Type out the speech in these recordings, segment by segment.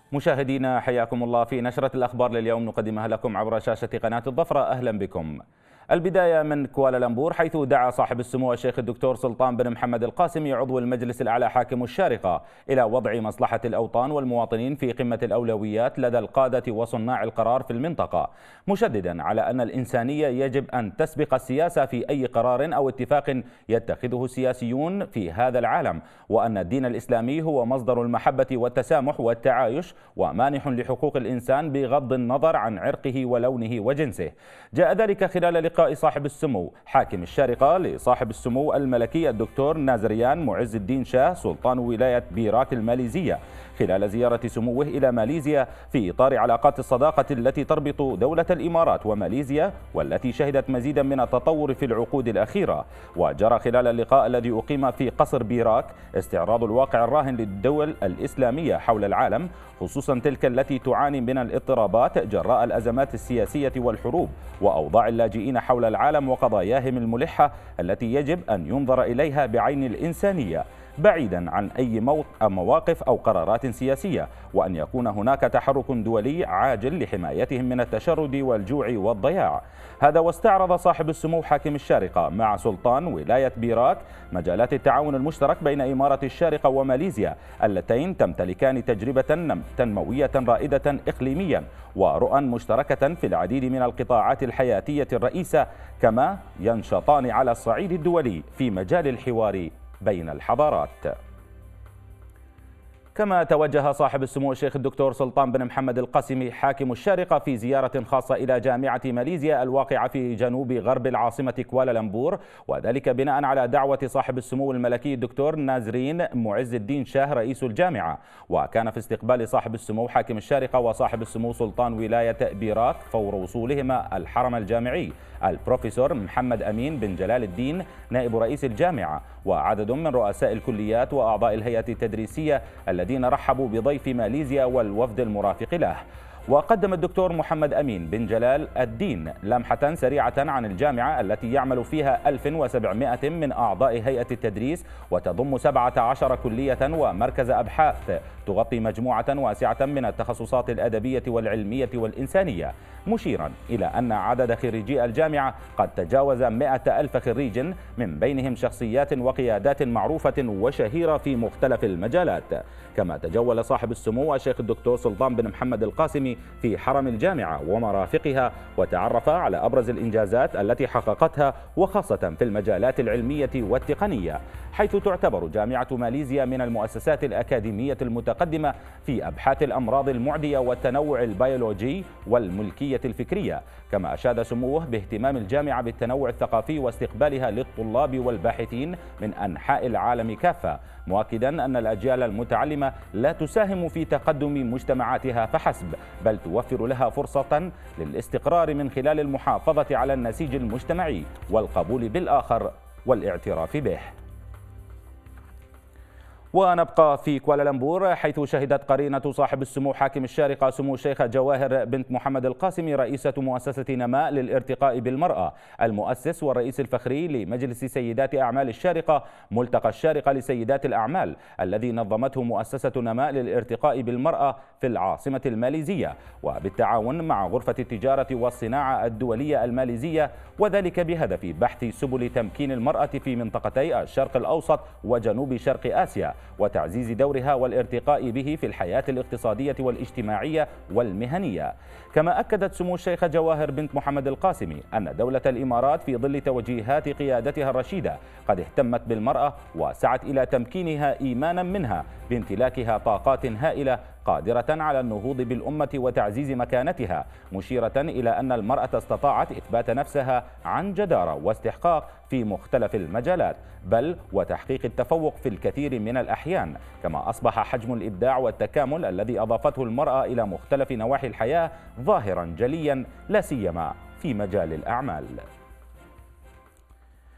مشاهدينا حياكم الله في نشرة الأخبار لليوم نقدمها لكم عبر شاشة قناة الظفرة. أهلا بكم. البداية من كوالالمبور، حيث دعا صاحب السمو الشيخ الدكتور سلطان بن محمد القاسمي عضو المجلس الأعلى حاكم الشارقة إلى وضع مصلحة الأوطان والمواطنين في قمة الأولويات لدى القادة وصناع القرار في المنطقة، مشددا على أن الإنسانية يجب أن تسبق السياسة في أي قرار أو اتفاق يتخذه السياسيون في هذا العالم، وأن الدين الإسلامي هو مصدر المحبة والتسامح والتعايش ومانح لحقوق الإنسان بغض النظر عن عرقه ولونه وجنسه. جاء ذلك خلال لقاء صاحب السمو حاكم الشارقة لصاحب السمو الملكي الدكتور نازريان معز الدين شاه سلطان ولاية بيراك الماليزية خلال زيارة سموه إلى ماليزيا في إطار علاقات الصداقة التي تربط دولة الإمارات وماليزيا والتي شهدت مزيدا من التطور في العقود الأخيرة. وجرى خلال اللقاء الذي أقيم في قصر بيراك استعراض الواقع الراهن للدول الإسلامية حول العالم، خصوصا تلك التي تعاني من الاضطرابات جراء الأزمات السياسية والحروب وأوضاع اللاجئين حول العالم وقضاياهم الملحة التي يجب أن ينظر إليها بعين الإنسانية بعيدا عن أي مواقف أو قرارات سياسية، وأن يكون هناك تحرك دولي عاجل لحمايتهم من التشرد والجوع والضياع. هذا واستعرض صاحب السمو حاكم الشارقة مع سلطان ولاية بيراك مجالات التعاون المشترك بين إمارة الشارقة وماليزيا اللتين تمتلكان تجربة تنموية رائدة إقليميا ورؤى مشتركة في العديد من القطاعات الحياتية الرئيسة، كما ينشطان على الصعيد الدولي في مجال الحوار بين الحضارات. كما توجه صاحب السمو الشيخ الدكتور سلطان بن محمد القاسمي حاكم الشارقة في زيارة خاصة إلى جامعة ماليزيا الواقعة في جنوب غرب العاصمة كوالالمبور، وذلك بناء على دعوة صاحب السمو الملكي الدكتور نازرين معز الدين شاه رئيس الجامعة. وكان في استقبال صاحب السمو حاكم الشارقة وصاحب السمو سلطان ولاية بيراك فور وصولهما الحرم الجامعي البروفيسور محمد أمين بن جلال الدين نائب رئيس الجامعة وعدد من رؤساء الكليات وأعضاء الهيئة التدريسية الذين رحبوا بضيف ماليزيا والوفد المرافق له. وقدم الدكتور محمد أمين بن جلال الدين لمحة سريعة عن الجامعة التي يعمل فيها 1700 من أعضاء هيئة التدريس وتضم 17 كلية ومركز أبحاث تغطي مجموعة واسعة من التخصصات الأدبية والعلمية والإنسانية، مشيرا إلى أن عدد خريجي الجامعة قد تجاوز 100,000 خريج من بينهم شخصيات وقيادات معروفة وشهيرة في مختلف المجالات. كما تجول صاحب السمو الشيخ الدكتور سلطان بن محمد القاسمي في حرم الجامعة ومرافقها وتعرف على أبرز الإنجازات التي حققتها وخاصة في المجالات العلمية والتقنية، حيث تعتبر جامعة ماليزيا من المؤسسات الأكاديمية المتقدمة في أبحاث الأمراض المعدية والتنوع البيولوجي والملكية الفكرية. كما أشاد سموه باهتمام الجامعة بالتنوع الثقافي واستقبالها للطلاب والباحثين من أنحاء العالم كافة، مؤكدا أن الأجيال المتعلمة لا تساهم في تقدم مجتمعاتها فحسب، بل توفر لها فرصة للاستقرار من خلال المحافظة على النسيج المجتمعي والقبول بالآخر والاعتراف به. ونبقى في كوالالمبور، حيث شهدت قرينة صاحب السمو حاكم الشارقة سمو الشيخة جواهر بنت محمد القاسمي رئيسة مؤسسة نماء للارتقاء بالمرأة المؤسس والرئيس الفخري لمجلس سيدات أعمال الشارقة ملتقى الشارقة لسيدات الأعمال الذي نظمته مؤسسة نماء للارتقاء بالمرأة في العاصمة الماليزية وبالتعاون مع غرفة التجارة والصناعة الدولية الماليزية، وذلك بهدف بحث سبل تمكين المرأة في منطقتي الشرق الأوسط وجنوب شرق آسيا وتعزيز دورها والارتقاء به في الحياة الاقتصادية والاجتماعية والمهنية. كما أكدت سمو الشيخة جواهر بنت محمد القاسمي أن دولة الإمارات في ظل توجيهات قيادتها الرشيدة قد اهتمت بالمرأة وسعت إلى تمكينها إيمانا منها بامتلاكها طاقات هائلة قادرة على النهوض بالأمة وتعزيز مكانتها، مشيرة إلى أن المرأة استطاعت إثبات نفسها عن جدارة واستحقاق في مختلف المجالات، بل وتحقيق التفوق في الكثير من الأحيان. كما أصبح حجم الإبداع والتكامل الذي أضافته المرأة إلى مختلف نواحي الحياة ظاهرا جليا لا سيما في مجال الأعمال.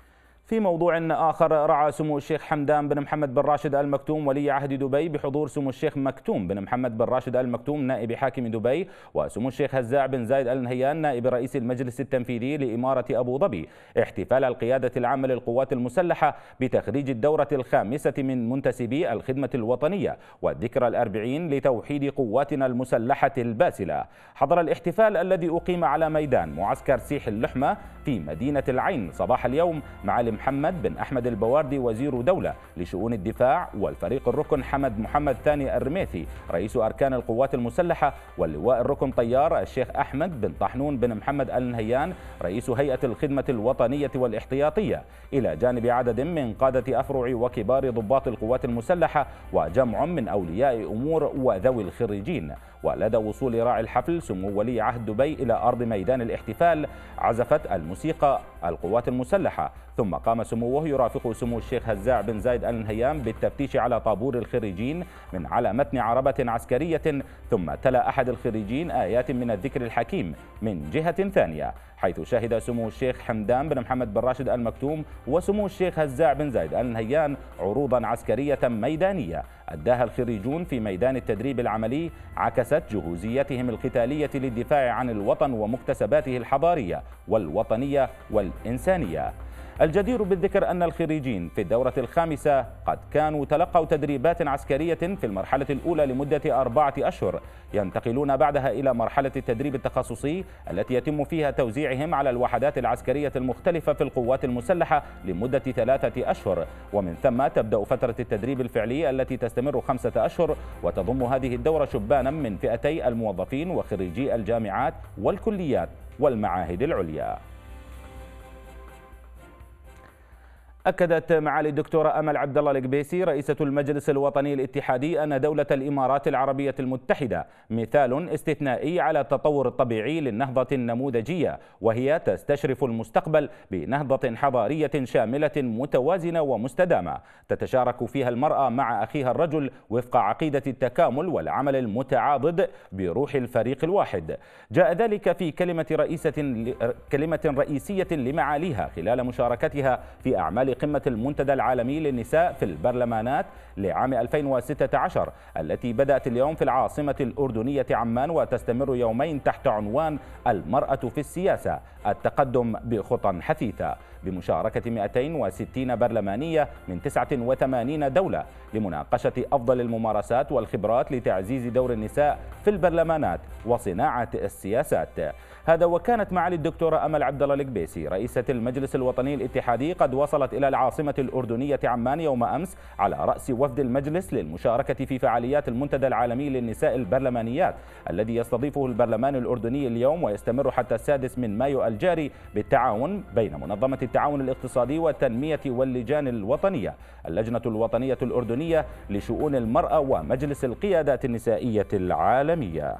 في موضوع آخر، رعى سمو الشيخ حمدان بن محمد بن راشد آل مكتوم ولي عهد دبي بحضور سمو الشيخ مكتوم بن محمد بن راشد آل مكتوم نائب حاكم دبي، وسمو الشيخ هزاع بن زايد آل نهيان نائب رئيس المجلس التنفيذي لإمارة أبو ظبي احتفال القيادة العامة للقوات المسلحة بتخريج الدورة الخامسة من منتسبي الخدمة الوطنية والذكرى الأربعين لتوحيد قواتنا المسلحة الباسلة. حضر الاحتفال الذي أقيم على ميدان معسكر سيح اللحمة في مدينة العين صباح اليوم معالي محمد بن أحمد البواردي وزير دولة لشؤون الدفاع، والفريق الركن حمد محمد ثاني الرميثي رئيس أركان القوات المسلحة، واللواء الركن طيار الشيخ أحمد بن طحنون بن محمد آل نهيان رئيس هيئة الخدمة الوطنية والاحتياطية، إلى جانب عدد من قادة أفرع وكبار ضباط القوات المسلحة وجمع من أولياء أمور وذوي الخريجين. ولدى وصول راعي الحفل سمو ولي عهد دبي إلى أرض ميدان الاحتفال عزفت الموسيقى القوات المسلحة، ثم قام سموه يرافق سمو الشيخ هزاع بن زايد آل نهيان بالتفتيش على طابور الخريجين من على متن عربة عسكرية، ثم تلا أحد الخريجين آيات من الذكر الحكيم من جهة ثانية، حيث شهد سمو الشيخ حمدان بن محمد بن راشد آل مكتوم وسمو الشيخ هزاع بن زايد آل نهيان عروضا عسكرية ميدانية أداها الخريجون في ميدان التدريب العملي عكست جهوزيتهم القتالية للدفاع عن الوطن ومكتسباته الحضارية والوطنية والإنسانية. الجدير بالذكر أن الخريجين في الدورة الخامسة قد كانوا تلقوا تدريبات عسكرية في المرحلة الأولى لمدة 4 أشهر، ينتقلون بعدها إلى مرحلة التدريب التخصصي التي يتم فيها توزيعهم على الوحدات العسكرية المختلفة في القوات المسلحة لمدة 3 أشهر، ومن ثم تبدأ فترة التدريب الفعلي التي تستمر 5 أشهر، وتضم هذه الدورة شبانا من فئتي الموظفين وخريجي الجامعات والكليات والمعاهد العليا. أكدت معالي الدكتورة أمل عبد الله القبيسي رئيسة المجلس الوطني الاتحادي أن دولة الإمارات العربية المتحدة مثال استثنائي على التطور الطبيعي للنهضة النموذجية، وهي تستشرف المستقبل بنهضة حضارية شاملة متوازنة ومستدامة تتشارك فيها المرأة مع أخيها الرجل وفق عقيدة التكامل والعمل المتعاضد بروح الفريق الواحد. جاء ذلك في كلمة رئيسية لمعاليها خلال مشاركتها في أعمال قمة المنتدى العالمي للنساء في البرلمانات لعام 2016 التي بدأت اليوم في العاصمة الأردنية عمان وتستمر يومين تحت عنوان المرأة في السياسة التقدم بخطى حثيثة، بمشاركة 260 برلمانية من 89 دولة لمناقشة أفضل الممارسات والخبرات لتعزيز دور النساء في البرلمانات وصناعة السياسات. هذا وكانت معالي الدكتورة أمل عبد الله القبيسي رئيسة المجلس الوطني الاتحادي قد وصلت إلى العاصمة الأردنية عمان يوم أمس على رأس وفد المجلس للمشاركة في فعاليات المنتدى العالمي للنساء البرلمانيات الذي يستضيفه البرلمان الأردني اليوم ويستمر حتى 6 مايو الجاري بالتعاون بين منظمة التعاون الاقتصادي والتنمية واللجان الوطنية، اللجنة الوطنية الأردنية لشؤون المرأة ومجلس القيادات النسائية العالمية.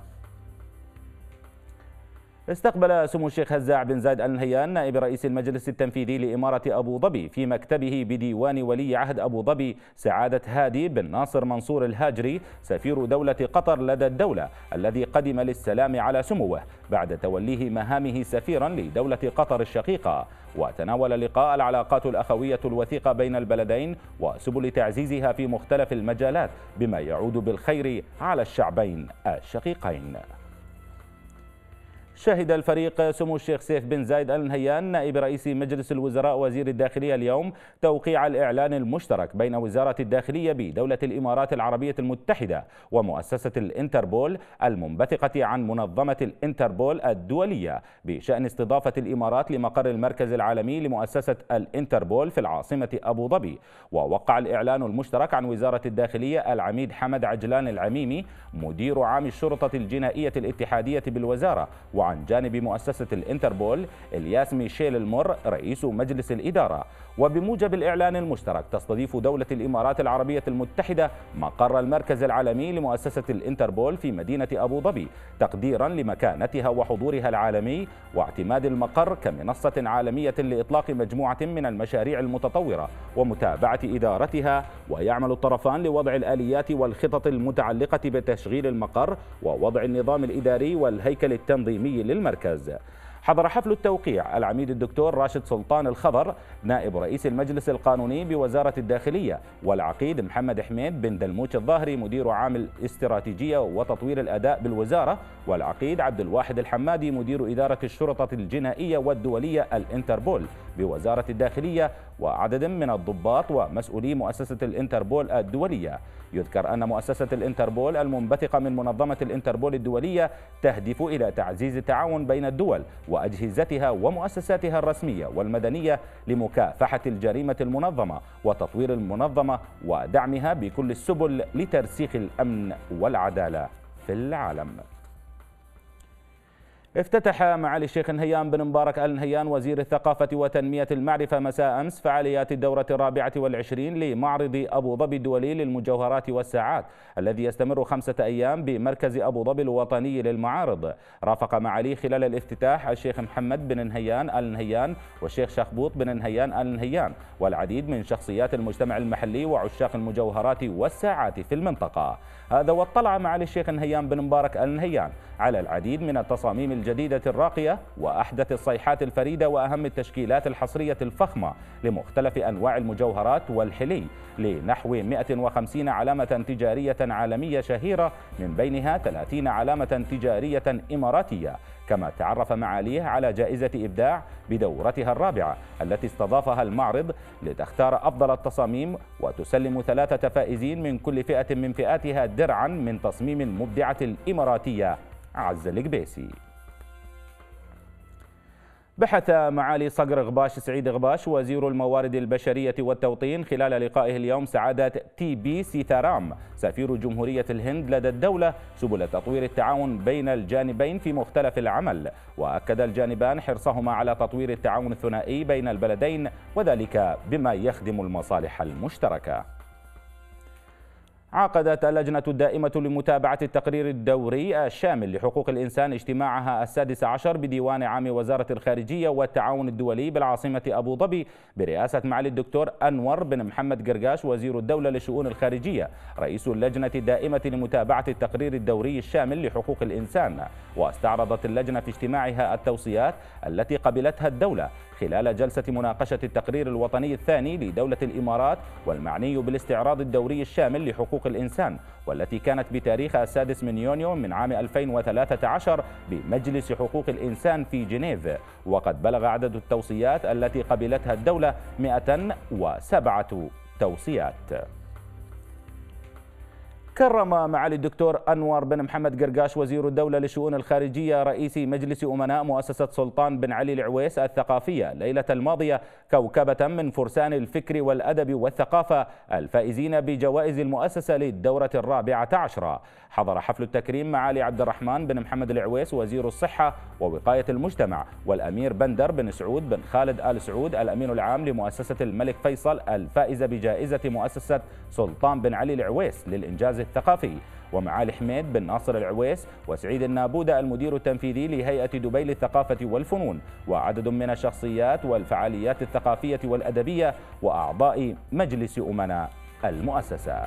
استقبل سمو الشيخ هزاع بن زايد آل نهيان نائب رئيس المجلس التنفيذي لإمارة أبو ظبي في مكتبه بديوان ولي عهد أبو ظبي سعادة هادي بن ناصر منصور الهاجري سفير دولة قطر لدى الدولة، الذي قدم للسلام على سموه بعد توليه مهامه سفيرا لدولة قطر الشقيقة. وتناول اللقاء العلاقات الأخوية الوثيقة بين البلدين وسبل تعزيزها في مختلف المجالات بما يعود بالخير على الشعبين الشقيقين. شهد الفريق سمو الشيخ سيف بن زايد آل نهيان نائب رئيس مجلس الوزراء وزير الداخلية اليوم توقيع الإعلان المشترك بين وزارة الداخلية بدولة الإمارات العربية المتحدة ومؤسسة الإنتربول المنبثقة عن منظمة الإنتربول الدولية بشأن استضافة الإمارات لمقر المركز العالمي لمؤسسة الإنتربول في العاصمة أبو ظبي. ووقع الإعلان المشترك عن وزارة الداخلية العميد حمد عجلان العميمي مدير عام الشرطة الجنائية الاتحادية بالوزارة، وعن جانب مؤسسة الإنتربول إلياس ميشيل المر رئيس مجلس الإدارة. وبموجب الإعلان المشترك تستضيف دولة الإمارات العربية المتحدة مقر المركز العالمي لمؤسسة الإنتربول في مدينة أبو ظبي تقديرا لمكانتها وحضورها العالمي واعتماد المقر كمنصة عالمية لإطلاق مجموعة من المشاريع المتطورة ومتابعة إدارتها. ويعمل الطرفان لوضع الآليات والخطط المتعلقة بتشغيل المقر ووضع النظام الإداري والهيكل التنظيمي للمركز. حضر حفل التوقيع العميد الدكتور راشد سلطان الخضر نائب رئيس المجلس القانوني بوزارة الداخلية، والعقيد محمد حميد بن دلموش الظاهري مدير عام الاستراتيجية وتطوير الأداء بالوزارة، والعقيد عبد الواحد الحمادي مدير إدارة الشرطة الجنائية والدولية الانتربول بوزارة الداخلية، وعدد من الضباط ومسؤولي مؤسسة الانتربول الدولية. يذكر أن مؤسسة الانتربول المنبثقة من منظمة الانتربول الدولية تهدف إلى تعزيز التعاون بين الدول وأجهزتها ومؤسساتها الرسمية والمدنية لمكافحة الجريمة المنظمة وتطوير المنظمة ودعمها بكل السبل لترسيخ الأمن والعدالة في العالم. افتتح معالي الشيخ نهيان بن مبارك آل نهيان وزير الثقافة وتنمية المعرفة مساء أمس فعاليات الدورة 24 لمعرض أبو ظبي الدولي للمجوهرات والساعات الذي يستمر 5 أيام بمركز أبو ظبي الوطني للمعارض. رافق معالي خلال الافتتاح الشيخ محمد بن نهيان آل نهيان والشيخ شخبوط بن نهيان آل نهيان والعديد من شخصيات المجتمع المحلي وعشاق المجوهرات والساعات في المنطقة. هذا واطلع معالي الشيخ نهيان بن مبارك آل نهيان على العديد من التصاميم الجديدة الراقية وأحدث الصيحات الفريدة وأهم التشكيلات الحصرية الفخمة لمختلف أنواع المجوهرات والحلي لنحو 150 علامة تجارية عالمية شهيرة، من بينها 30 علامة تجارية إماراتية. كما تعرف معاليه على جائزة إبداع بدورتها الرابعة التي استضافها المعرض لتختار أفضل التصاميم وتسلم 3 فائزين من كل فئة من فئاتها درعا من تصميم المبدعة الإماراتية عز القبيسي. بحث معالي صقر غباش سعيد غباش وزير الموارد البشرية والتوطين خلال لقائه اليوم سعادة تي بي سيثارام سفير جمهورية الهند لدى الدولة سبل تطوير التعاون بين الجانبين في مختلف العمل، وأكد الجانبان حرصهما على تطوير التعاون الثنائي بين البلدين وذلك بما يخدم المصالح المشتركة. عقدت اللجنة الدائمة لمتابعة التقرير الدوري الشامل لحقوق الإنسان اجتماعها ال16 بديوان عام وزارة الخارجية والتعاون الدولي بالعاصمة أبو ظبي برئاسة معالي الدكتور أنور بن محمد قرقاش وزير الدولة للشؤون الخارجية رئيس اللجنة الدائمة لمتابعة التقرير الدوري الشامل لحقوق الإنسان. واستعرضت اللجنة في اجتماعها التوصيات التي قبلتها الدولة خلال جلسة مناقشة التقرير الوطني الثاني لدولة الإمارات والمعني بالاستعراض الدوري الشامل لحقوق الإنسان، والتي كانت بتاريخ 6 من يونيو من عام 2013 بمجلس حقوق الإنسان في جنيف. وقد بلغ عدد التوصيات التي قبلتها الدولة 107 توصيات. كرم معالي الدكتور أنور بن محمد قرقاش وزير الدولة للشؤون الخارجية رئيس مجلس أمناء مؤسسة سلطان بن علي العويس الثقافية ليلة الماضية كوكبة من فرسان الفكر والأدب والثقافة الفائزين بجوائز المؤسسة للدورة 14. حضر حفل التكريم معالي عبد الرحمن بن محمد العويس وزير الصحة ووقاية المجتمع، والأمير بندر بن سعود بن خالد آل سعود الأمين العام لمؤسسة الملك فيصل الفائزة بجائزة مؤسسة سلطان بن علي العويس للإنجاز الثقافي، ومعالي حميد بن ناصر العويس وسعيد النابودة المدير التنفيذي لهيئة دبي للثقافة والفنون، وعدد من الشخصيات والفعاليات الثقافية والأدبية وأعضاء مجلس أمناء المؤسسة.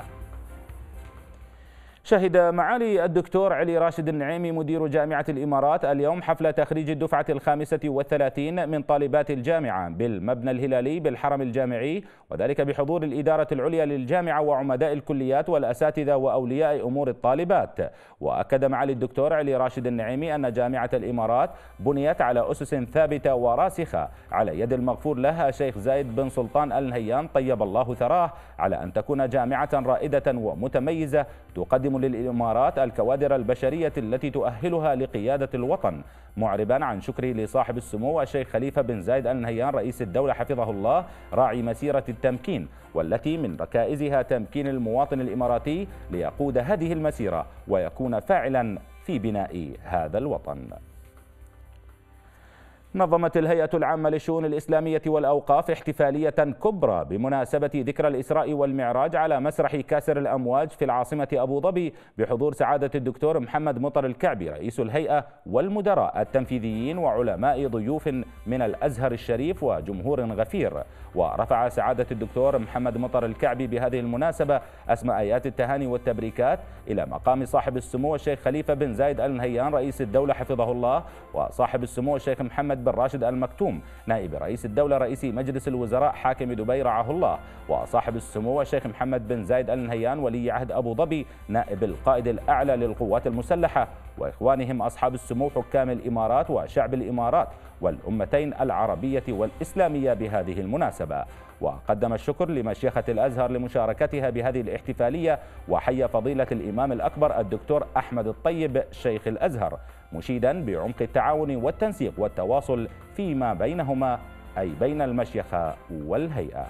شهد معالي الدكتور علي راشد النعيمي مدير جامعة الإمارات اليوم حفل تخريج الدفعة 35 من طالبات الجامعة بالمبنى الهلالي بالحرم الجامعي، وذلك بحضور الإدارة العليا للجامعة وعمداء الكليات والأساتذة وأولياء أمور الطالبات. وأكد معالي الدكتور علي راشد النعيمي أن جامعة الإمارات بنيت على أسس ثابتة وراسخة على يد المغفور لها شيخ زايد بن سلطان آل نهيان طيب الله ثراه على أن تكون جامعة رائدة ومتميزة تقدم للإمارات الكوادر البشرية التي تؤهلها لقيادة الوطن، معربا عن شكره لصاحب السمو الشيخ خليفة بن زايد آل نهيان رئيس الدولة حفظه الله راعي مسيرة التمكين، والتي من ركائزها تمكين المواطن الإماراتي ليقود هذه المسيرة ويكون فاعلا في بناء هذا الوطن. نظمت الهيئة العامة للشؤون الإسلامية والأوقاف احتفالية كبرى بمناسبة ذكرى الإسراء والمعراج على مسرح كاسر الأمواج في العاصمة أبو ظبي بحضور سعادة الدكتور محمد مطر الكعبي رئيس الهيئة والمدراء التنفيذيين وعلماء ضيوف من الأزهر الشريف وجمهور غفير. ورفع سعادة الدكتور محمد مطر الكعبي بهذه المناسبة أسمى آيات التهاني والتبريكات إلى مقام صاحب السمو الشيخ خليفة بن زايد آل نهيان رئيس الدولة حفظه الله، وصاحب السمو الشيخ محمد بن راشد آل مكتوم نائب رئيس الدولة رئيس مجلس الوزراء حاكم دبي رعاه الله، وصاحب السمو الشيخ محمد بن زايد آل نهيان ولي عهد أبو ظبي نائب القائد الأعلى للقوات المسلحة، وإخوانهم أصحاب السمو حكام الإمارات وشعب الإمارات والأمتين العربية والإسلامية بهذه المناسبة. وقدم الشكر لمشيخة الأزهر لمشاركتها بهذه الاحتفالية، وحيا فضيلة الإمام الأكبر الدكتور أحمد الطيب شيخ الأزهر مشيدا بعمق التعاون والتنسيق والتواصل فيما بينهما، أي بين المشيخة والهيئة.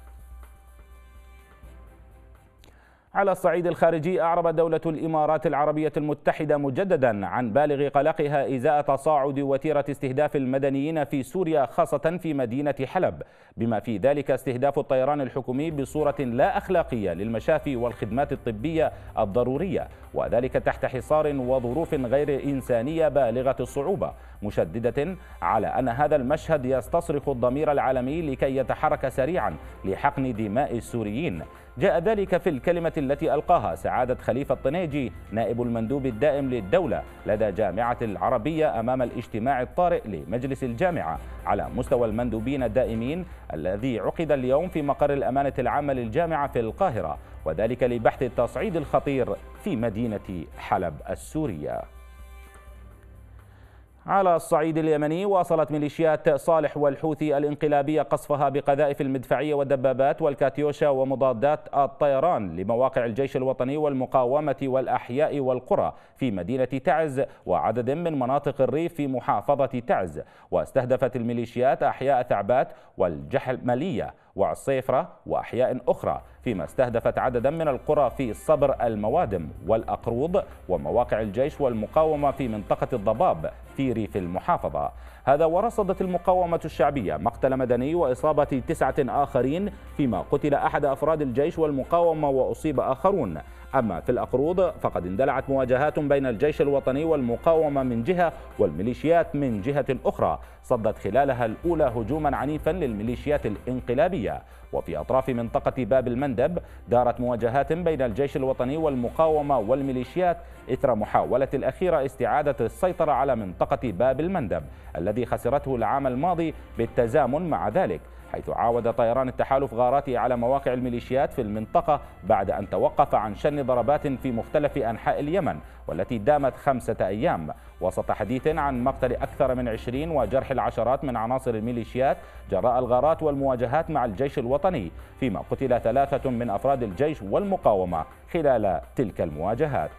على الصعيد الخارجي، أعربت دولة الإمارات العربية المتحدة مجددا عن بالغ قلقها إزاء تصاعد وتيرة استهداف المدنيين في سوريا خاصة في مدينة حلب، بما في ذلك استهداف الطيران الحكومي بصورة لا أخلاقية للمشافي والخدمات الطبية الضرورية، وذلك تحت حصار وظروف غير إنسانية بالغة الصعوبة، مشددة على أن هذا المشهد يستصرخ الضمير العالمي لكي يتحرك سريعا لحقن دماء السوريين. جاء ذلك في الكلمة التي ألقاها سعادة خليفة الطنيجي نائب المندوب الدائم للدولة لدى جامعة العربية أمام الاجتماع الطارئ لمجلس الجامعة على مستوى المندوبين الدائمين الذي عقد اليوم في مقر الأمانة العامة للجامعة في القاهرة، وذلك لبحث التصعيد الخطير في مدينة حلب السورية. على الصعيد اليمني، واصلت ميليشيات صالح والحوثي الانقلابية قصفها بقذائف المدفعية والدبابات والكاتيوشا ومضادات الطيران لمواقع الجيش الوطني والمقاومة والأحياء والقرى في مدينة تعز وعدد من مناطق الريف في محافظة تعز. واستهدفت الميليشيات أحياء ثعبات والجحملية والصيفرة وأحياء أخرى، فيما استهدفت عددا من القرى في صبر الموادم والأقروض ومواقع الجيش والمقاومة في منطقة الضباب في ريف المحافظة. هذا ورصدت المقاومة الشعبية مقتل مدني وإصابة 9 آخرين، فيما قتل أحد أفراد الجيش والمقاومة وأصيب آخرون. أما في الأقروض فقد اندلعت مواجهات بين الجيش الوطني والمقاومة من جهة والميليشيات من جهة أخرى، صدت خلالها الأولى هجوما عنيفا للميليشيات الانقلابية. وفي أطراف منطقة باب المندب دارت مواجهات بين الجيش الوطني والمقاومة والميليشيات إثر محاولة الأخيرة استعادة السيطرة على منطقة باب المندب الذي خسرته العام الماضي بالتزامن مع ذلك، حيث عاود طيران التحالف غاراته على مواقع الميليشيات في المنطقة بعد أن توقف عن شن ضربات في مختلف أنحاء اليمن والتي دامت 5 أيام، وسط حديث عن مقتل أكثر من 20 وجرح العشرات من عناصر الميليشيات جراء الغارات والمواجهات مع الجيش الوطني، فيما قتل 3 من أفراد الجيش والمقاومة خلال تلك المواجهات.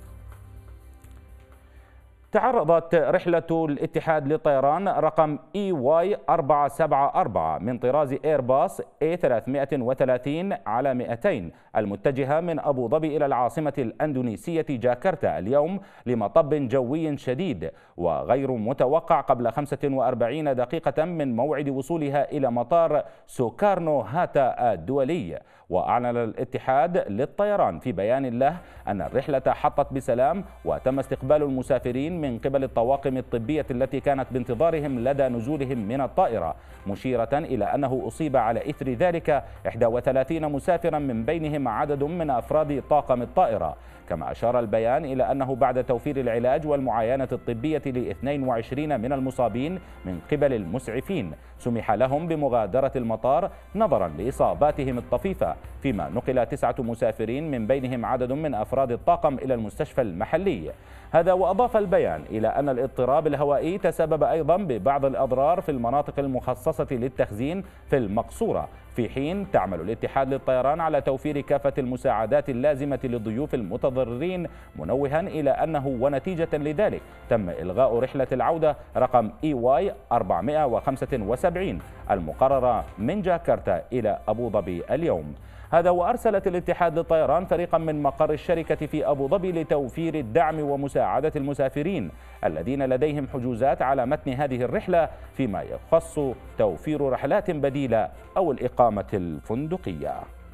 تعرضت رحلة الاتحاد للطيران رقم EY 474 من طراز إيرباص A330 على 200 المتجهة من أبو ظبي إلى العاصمة الأندونيسية جاكرتا اليوم لمطب جوي شديد وغير متوقع قبل 45 دقيقة من موعد وصولها إلى مطار سوكارنو هاتا الدولي. وأعلن الاتحاد للطيران في بيان له أن الرحلة حطت بسلام وتم استقبال المسافرين من قبل الطواقم الطبية التي كانت بانتظارهم لدى نزولهم من الطائرة، مشيرة إلى أنه أصيب على إثر ذلك 31 مسافرا من بينهم عدد من أفراد طاقم الطائرة. كما أشار البيان إلى أنه بعد توفير العلاج والمعاينة الطبية ل 22 من المصابين من قبل المسعفين سمح لهم بمغادرة المطار نظرا لإصاباتهم الطفيفة، فيما نقل 9 مسافرين من بينهم عدد من أفراد الطاقم إلى المستشفى المحلي. هذا وأضاف البيان إلى أن الاضطراب الهوائي تسبب أيضا ببعض الأضرار في المناطق المخصصة للتخزين في المقصورة، في حين تعمل الاتحاد للطيران على توفير كافة المساعدات اللازمة للضيوف المتضررين، منوها إلى أنه ونتيجة لذلك تم إلغاء رحلة العودة رقم EY 475 المقررة من جاكرتا إلى أبو ظبي اليوم. هذا وأرسلت الاتحاد للطيران فريقا من مقر الشركة في أبو ظبي لتوفير الدعم ومساعدة المسافرين الذين لديهم حجوزات على متن هذه الرحلة، فيما يخص توفير رحلات بديلة أو الإقامة الفندقية.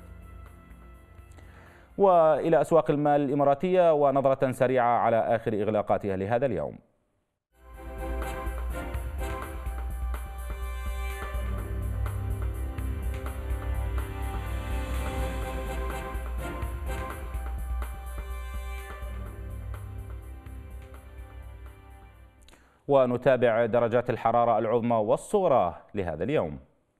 وإلى أسواق المال الإماراتية ونظرة سريعة على آخر إغلاقاتها لهذا اليوم. ونتابع درجات الحرارة العظمى والصغرى لهذا اليوم.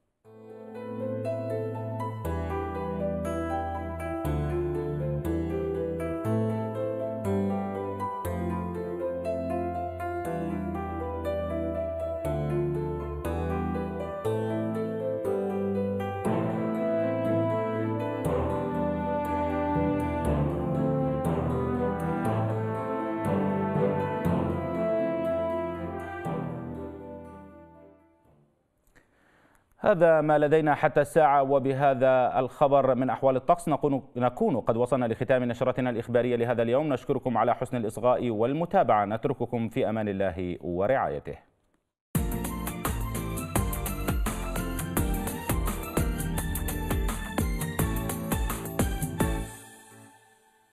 هذا ما لدينا حتى الساعة، وبهذا الخبر من أحوال الطقس نكون قد وصلنا لختام نشرتنا الإخبارية لهذا اليوم. نشكركم على حسن الإصغاء والمتابعة، نترككم في أمان الله ورعايته.